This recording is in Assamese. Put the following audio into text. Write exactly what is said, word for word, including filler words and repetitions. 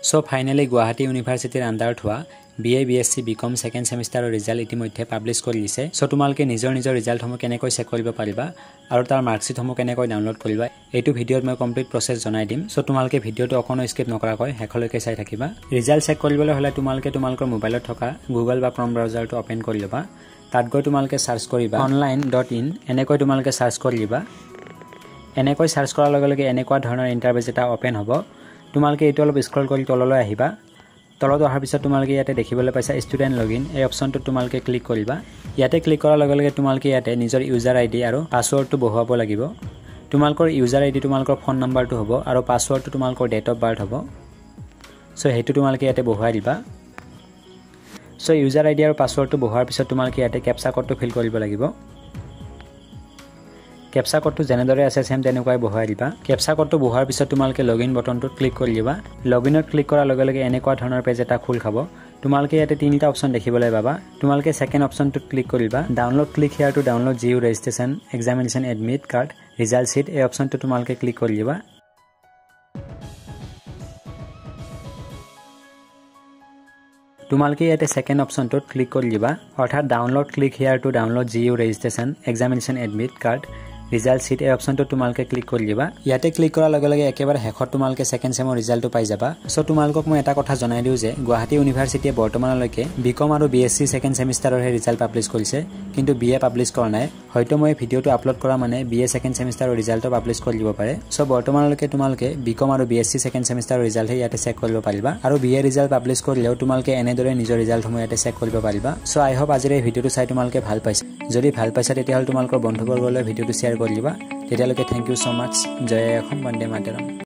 সো ফাইনালি গুৱাহাটী ইউনিভাৰ্চিটিৰ আন্ডাৰত হোৱা B A B S C B com second ছেমিষ্টাৰৰ ৰিজাল্ট ইতিমধ্যে পাব্লিছ কৰি দিছে। সো তোমালোকে নিজৰ নিজৰ ৰিজাল্টসমূহ কেনেকৈ চেক কৰিব পাৰিবা আৰু তাৰ মাৰ্কশ্বিটসমূহ কেনেকৈ ডাউনলোড কৰিবা এইটো ভিডিঅ'ত মই কমপ্লিট প্ৰচেছ জনাই দিম। সো তোমালোকে ভিডিঅ'টো অকণো স্কিপ নকৰাকৈ শেষলৈকে চাই থাকিবা। ৰিজাল্ট চেক কৰিবলৈ হ'লে তোমালোকে তোমালোকৰ মোবাইলত থকা গুগল বা ক্ৰম ব্ৰাউজাৰটো অপেন কৰি ল'বা। তাত গৈ তোমালোকে সাৰ্চ কৰিবা অনলাইন ডট ইন এনেকৈ তোমালোকে সাৰ্চ কৰি দিবা। এনেকৈ সাৰ্চ কৰাৰ লগে লগে এনেকুৱা ধৰণৰ ইণ্টাৰফেচ এটা অপেন হ'ব। তোমালোকে এইটো অলপ স্ক্ৰল কৰি তললৈ আহিবা। তলত অহাৰ পিছত তোমালোকে ইয়াতে দেখিবলৈ পাইছা ষ্টুডেণ্ট লগইন এই অপশ্যনটোত তোমালোকে ক্লিক কৰিবা। ইয়াতে ক্লিক কৰাৰ লগে লগে তোমালোকে ইয়াতে নিজৰ ইউজাৰ আই ডি আৰু পাছৱৰ্ডটো বহুৱাব লাগিব। তোমালোকৰ ইউজাৰ আই ডি তোমালোকৰ ফোন নাম্বাৰটো হ'ব আৰু পাছৱৰ্ডটো তোমালোকৰ ডেট অফ বাৰ্থ হ'ব। সো সেইটো তোমালোকে ইয়াতে বহুৱাই দিবা। সো ইউজাৰ আই ডি আৰু পাছৱৰ্ডটো বহুৱাৰ পিছত তোমালোকে ইয়াতে কেপচা কোডটো ফিল কৰিব লাগিব। কেপচা কোডটো যেনেদৰে আছে সেম তেনেকুৱাই বহুৱাই দিবা। কেপচা কোডটো বহুৱাৰ পিছত তোমালোকে লগইন বটনটোত ক্লিক কৰি দিবা। লগইনত ক্লিক কৰাৰ লগে লগে এনেকুৱা ধৰণৰ পেজ এটা খোল খাব। তোমালোকে ইয়াতে তিনিটা অপশ্যন দেখিবলৈ পাবা। তোমালোকে সেকেন্ড অপশ্যনটোত ক্লিক কৰিবা। Download click here to download G U registration examination admit card result sheet এই অপশ্যনটো তোমালোকে ক্লিক কৰি দিবা। তোমালোকে ইয়াতে সেকেন্ড অপশ্যনটোত ক্লিক কৰি দিবা অৰ্থাৎ download click here to download G U registration examination admit card result sheet এই অপশ্যনটো তোমালোকে ক্লিক কৰি দিবা। ইয়াতে ক্লিক কৰাৰ লগে লগে একেবাৰে শেষত তোমালোকে সেকেন্ড সেমৰ ৰিজাল্টটো পাই যাবা। সো তোমালোকক মই এটা কথা জনাই দিওঁ যে গুৱাহাটী ইউনিভাৰ্চিটিয়ে বৰ্তমানলৈকে বি কম আৰু বি এছ চি সেকেন্ড সেমিষ্টাৰৰ হে ৰিজাল্ট পাব্লিছ কৰিছে, কিন্তু বি এ পাব্লিছ কৰা নাই। হয়তো মই ভিডিঅ'টো আপলোড কৰা মানে বি এ সেকেন্ড সেমিষ্টাৰৰ ৰিজাল্টটো পাব্লিছ কৰি দিব পাৰে। সো বৰ্তমানলৈকে তোমালোকে বি কম আৰু বি এছ চি সেকেন্ড সেমিষ্টাৰৰ ৰিজাল্ট হে ইয়াতে চেক কৰিব পাৰিবা আৰু বি এ ৰিজাল্ট পাব্লিছ কৰিলেও তোমালোকে এনেদৰে নিজৰ ৰিজাল্টসমূহ ইয়াতে চেক কৰিব পাৰিবা। সো আই হোপ আজিৰ এই ভিডিঅ'টো চাই তোমালোকে ভাল পাইছা। যদি ভাল পাইছা তেতিয়াহ'লে তোমালোকৰ বন্ধুবৰ্গলৈ ভিডিঅ'টো শ্বেয়াৰ কৰি দিবা। তেতিয়ালৈকে থেংক ইউ সো মাচ। জয় অসম, বন্দে মাতৰম।